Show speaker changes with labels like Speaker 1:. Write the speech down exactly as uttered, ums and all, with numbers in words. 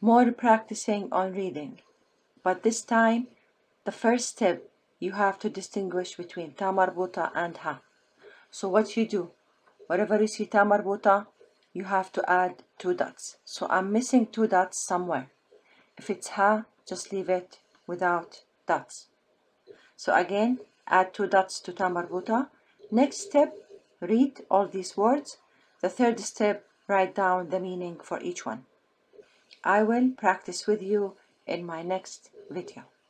Speaker 1: more practicing on reading. But this time, the first step, you have to distinguish between ta marbuta and ha. So what you do, wherever you see ta marbuta, you have to add two dots. So I'm missing two dots somewhere. If it's ha, just leave it without dots. So again, add two dots to ta marbuta. Next step, read all these words. The third step, write down the meaning for each one. I will practice with you in my next video.